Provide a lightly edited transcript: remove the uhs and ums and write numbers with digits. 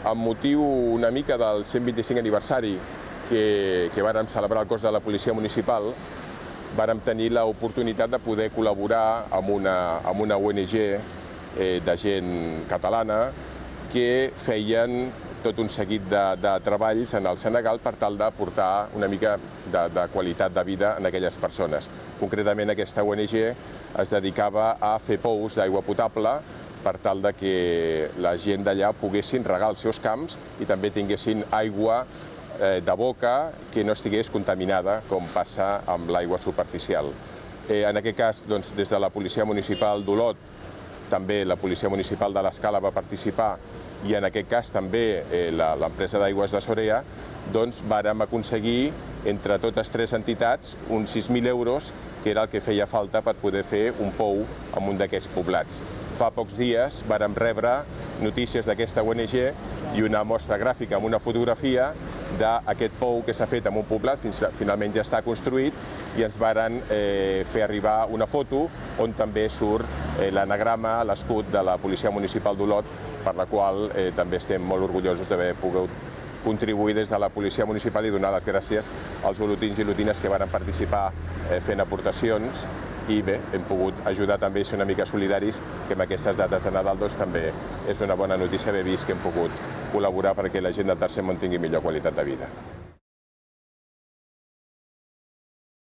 amb motiu una mica del 125 aniversari que vàrem celebrar al cos de la Policia Municipal, vàrem tenir l'oportunitat de poder col·laborar amb una ONG de gent catalana que feien tot un seguit de treballs en el Senegal per tal d'aportar una mica de qualitat de vida en aquelles persones. Concretament, aquesta ONG es dedicava a fer pous d'aigua potable per tal que la gent d'allà poguessin regar els seus camps i també tinguessin aigua de boca que no estigués contaminada, com passa amb l'aigua superficial. En aquest cas, des de la Policia Municipal d'Olot, també la Policia Municipal de l'Escala va participar i en aquest cas també l'empresa d'aigües de Sorea, vàrem aconseguir entre totes tres entitats uns 6.000 euros, que era el que feia falta per poder fer un pou en un d'aquests poblats. Fa pocs dies vàrem rebre notícies d'aquesta ONG i una mostra gràfica amb una fotografia d'aquest pou que s'ha fet en un poblat, finalment ja està construït, i ens varen fer arribar una foto on també surt l'anagrama, l'escut de la Policia Municipal d'Olot, per la qual també estem molt orgullosos d'haver pogut contribuir des de la Policia Municipal i donar les gràcies als olotins i olotines que varen participar fent aportacions i bé, hem pogut ajudar també a ser una mica solidaris, que en aquestes dates de Nadal també és una bona notícia haver vist que hem pogut col·laborar perquè la gent del Tercer Món tingui millor qualitat de vida.